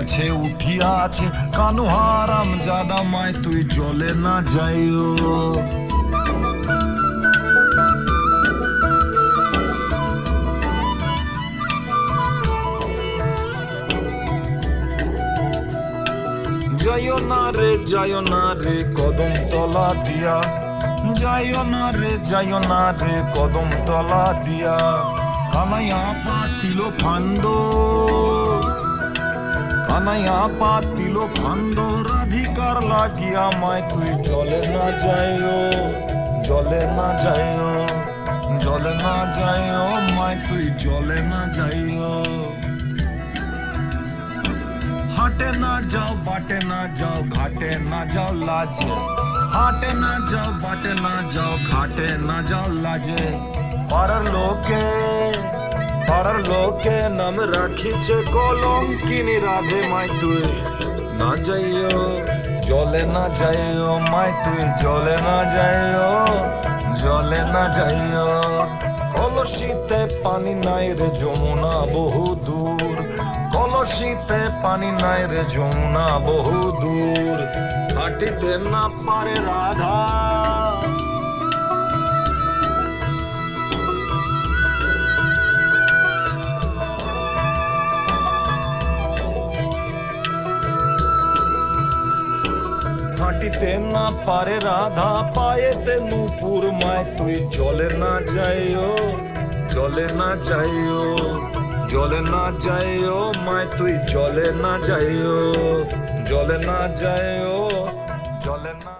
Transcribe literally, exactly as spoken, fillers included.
উঠেছে উঠিয়া আছে কানু হারাম জাদা মায় তুই জলে না যাইও। যাইও না রে যাইও না রে কদম তলা দিয়া, যাইও না রে যাইও না রে কদম তলা দিয়া। কানাইয়া পাতিল ফান্দ, কানাইয়া পাতিল ফান্দ রাধিকার লাগিয়া মায় তুই জলে না যাইও, জলে না যাইও, জলে না যাইও মায় তুই জলে না যাইও। হাটে না যাও বাটে না যাও ঘাটে না যাও লাজে, হাটে না যাও বাটে না যাও ঘাটে না যাও লাজে। পাড়ার লোকে পাড়ার লোকে নাম রাখিছে কলম কিনি রাধে মায় তুই না যাইও, জলে না যাইও মায় তুই জলে না যাইও, জলে না যাইও। কলসিতে পানি নাই রে যমুনা বহু দূর, কলসিতে পানি নাই রে যমুনা বহু দূর। হাঁটিতে না পারে রাধা, হাঁটিতে না পারে রাধা পায়েতে নূপুর মায় তুই জলে না যাইও, জলে না যাইও, জলে না যাইও মায় তুই জলে না যাইও, জলে না যাইও, জলে না।